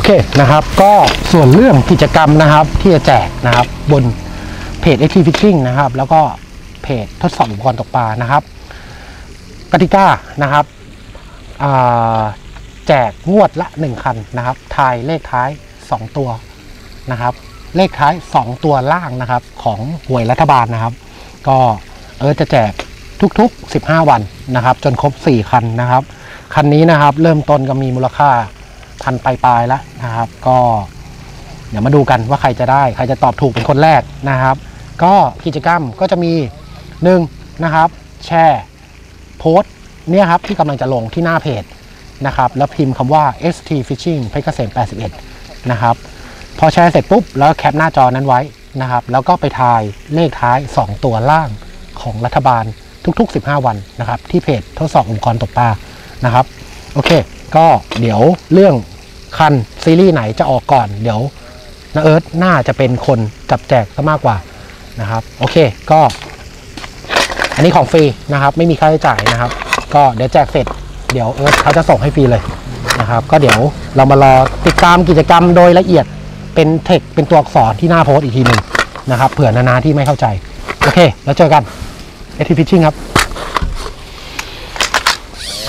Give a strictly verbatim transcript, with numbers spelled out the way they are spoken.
เคนะครับก็ส่วนเรื่องกิจกรรมนะครับที่จะแจกนะครับบนเพจ เอ็กซ์ ที Fishing นะครับแล้วก็เพจทดสอบอุปกรณ์ตกปลานะครับกติกานะครับแจกงวดละหนึ่งคันนะครับทายเลขท้ายสองตัวนะครับเลขท้ายสองตัวล่างนะครับของหวยรัฐบาลนะครับก็เออจะแจกทุกๆสิบห้าวันนะครับจนครบสี่คันนะครับคันนี้นะครับเริ่มต้นก็มีมูลค่าพันปลายๆแล้วนะครับก็เดี๋ยวมาดูกันว่าใครจะได้ใครจะตอบถูกเป็นคนแรกนะครับก็กิจกรรมก็จะมีหนึ่งนะครับแชร์โพสต์เนี่ยครับที่กำลังจะลงที่หน้าเพจนะครับแล้วพิมพ์คำว่า เอส ที Fishing เพชรเกษมแปดสิบเอ็ดนะครับพอแชร์เสร็จปุ๊บแล้วแคปหน้าจอนั้นไว้นะครับแล้วก็ไปทายเลขท้ายสองตัวล่างของรัฐบาลทุกๆสิบห้าวันนะครับที่เพจทดสอบอุปกรณ์ตกปลานะครับโอเคก็เดี๋ยวเรื่องคันซีรีส์ไหนจะออกก่อนเดี๋ยวน้าเอิร์ธน่าจะเป็นคนจับแจกซะมากกว่านะครับโอเคก็อันนี้ของฟรีนะครับไม่มีค่าใช้จ่ายนะครับก็เดี๋ยวแจกเสร็จเดี๋ยวเอิร์ธเขาจะส่งให้ฟรีเลยนะครับก็เดี๋ยวเรามารอติดตามกิจกรรมโดยละเอียดเป็นเทคเป็นตัวอักษรที่หน้าโพสต์อีกทีหนึ่งนะครับเผื่อนานาที่ไม่เข้าใจโอเคแล้วเจอกัน เอส ที Fishing ครับ